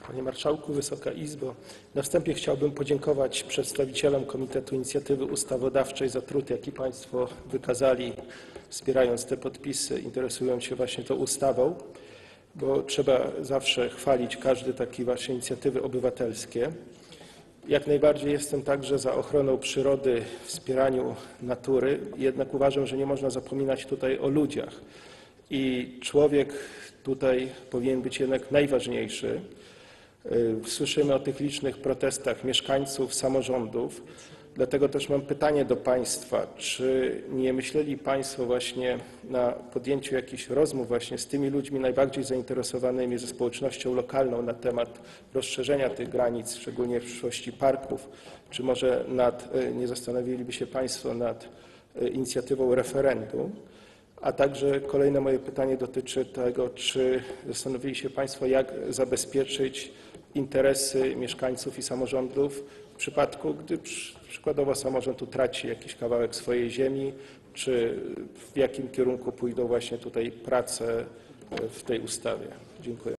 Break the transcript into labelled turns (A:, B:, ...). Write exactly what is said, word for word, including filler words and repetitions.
A: Panie Marszałku, Wysoka Izbo! Na wstępie chciałbym podziękować przedstawicielom Komitetu Inicjatywy Ustawodawczej za trud, jaki Państwo wykazali, wspierając te podpisy, interesując się właśnie tą ustawą, bo trzeba zawsze chwalić każde takie właśnie inicjatywy obywatelskie. Jak najbardziej jestem także za ochroną przyrody, wspieraniu natury, jednak uważam, że nie można zapominać tutaj o ludziach. I człowiek tutaj powinien być jednak najważniejszy. Słyszymy o tych licznych protestach mieszkańców, samorządów. Dlatego też mam pytanie do Państwa, czy nie myśleli Państwo właśnie na podjęciu jakichś rozmów właśnie z tymi ludźmi najbardziej zainteresowanymi, ze społecznością lokalną na temat rozszerzenia tych granic, szczególnie w przyszłości parków, czy może nad, nie zastanowiliby się Państwo nad inicjatywą referendum? A także kolejne moje pytanie dotyczy tego, czy zastanowili się Państwo, jak zabezpieczyć interesy mieszkańców i samorządów w przypadku, gdy przykładowo samorząd utraci jakiś kawałek swojej ziemi, czy w jakim kierunku pójdą właśnie tutaj prace w tej ustawie. Dziękuję.